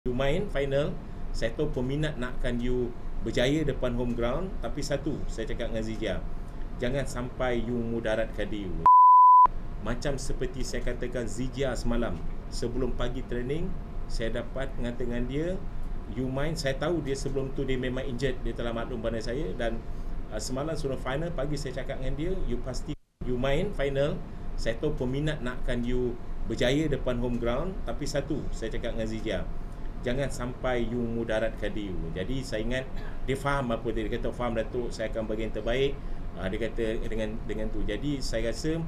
You main final, saya tahu peminat nakkan you berjaya depan home ground, tapi satu saya cakap dengan Zijia, jangan sampai you mudaratkan diri. Macam seperti saya katakan Zijia semalam, sebelum pagi training saya dapat mengatakan dengan dia, you main, saya tahu dia sebelum tu dia memang injured, dia telah maklum pada saya, dan semalam sebelum final pagi saya cakap dengan dia, you pasti you main final, saya tahu peminat nakkan you berjaya depan home ground, tapi satu saya cakap dengan Zijia, jangan sampai you mudaratkan diri. Jadi saya ingat dia faham apa dia kata, faham Datuk, saya akan bagi yang terbaik. Dia kata dengan tu. Jadi saya rasa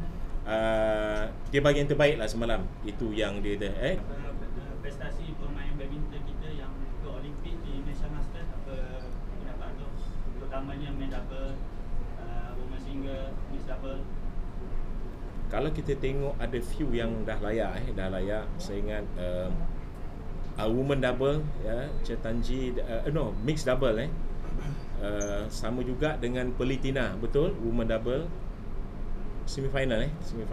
dia bagi yang terbaik lah semalam. Itu yang dia prestasi pemain badminton kita yang ke Olimpik di Malaysia Masters, apa pendapat tu, terutamanya main double, women single, mixed double? Kalau kita tengok ada few yang dah layak saya ingat women double ya, Chetanji mixed double sama juga dengan Pelitina, betul, women double semifinal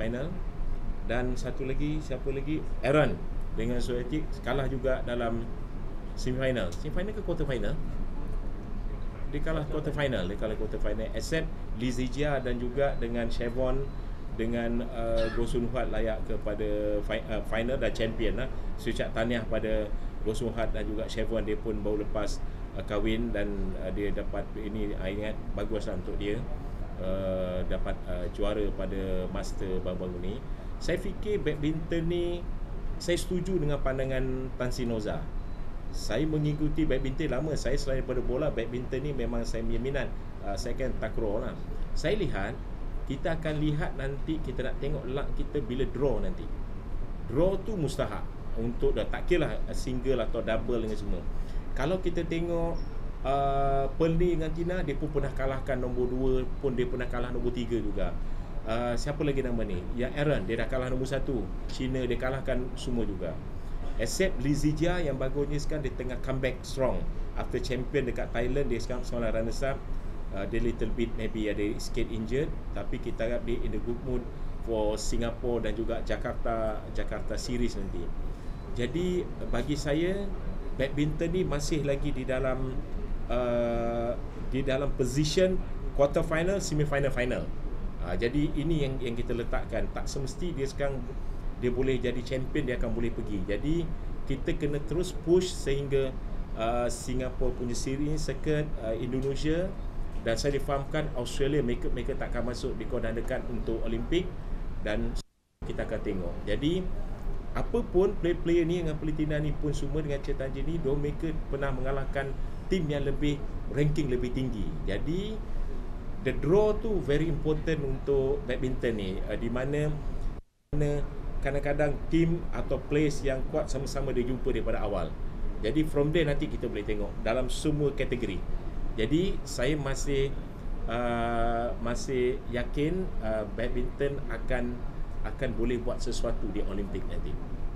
dan satu lagi siapa lagi, Aaron dengan Soetic kalah juga dalam semifinal ke quarter final. Dia kalah quarter final except Lizijia dan juga dengan Chevron dengan Gosun Huat layak kepada final dan champion lah. Saya ucap tahniah pada Gosun Huat dan juga Chevron, dia pun baru lepas kahwin dan dia dapat ini, ingat baguslah untuk dia dapat juara pada master baru-baru ni. Saya fikir badminton ni, saya setuju dengan pandangan Tan Sinoza. Saya mengikuti badminton lama. Saya selain daripada bola, badminton ni memang saya punya minat. Saya kan takraw lah. Saya lihat, kita akan lihat nanti, kita nak tengok luck kita bila draw nanti. Draw tu mustahak untuk dah, tak kira lah single atau double dengan semua. Kalau kita tengok Pearly dengan Tina, dia pun pernah kalahkan nombor 2, pun dia pernah kalah nombor 3 juga. Siapa lagi nama ni? Yang Aaron, dia dah kalah nombor 1. Cina dia kalahkan semua juga. Except Lizijia yang bagusnya sekarang dia tengah comeback strong. After champion dekat Thailand, dia sekarang seorang runners up. Dia little bit maybe ada sikit injured, tapi kita harap dia in the good mood for Singapore dan juga Jakarta series nanti. Jadi bagi saya badminton ni masih lagi di dalam position quarter final, semi final, final. Jadi ini yang kita letakkan. Tak semesti dia sekarang dia boleh jadi champion, dia akan boleh pergi. Jadi kita kena terus push sehingga Singapore punya series circuit, Indonesia, dan saya difahamkan Australia mereka tak akan masuk di kodan dekat untuk Olimpik, dan kita akan tengok. Jadi apa pun player ni dengan Pelitina ni pun semua dengan Chetanji ni, mereka pernah mengalahkan tim yang lebih ranking lebih tinggi. Jadi the draw tu very important untuk badminton ni, di mana kadang-kadang tim atau players yang kuat sama-sama dia jumpa daripada awal. Jadi from there nanti kita boleh tengok dalam semua kategori. Jadi saya masih yakin badminton akan boleh buat sesuatu di Olimpik nanti.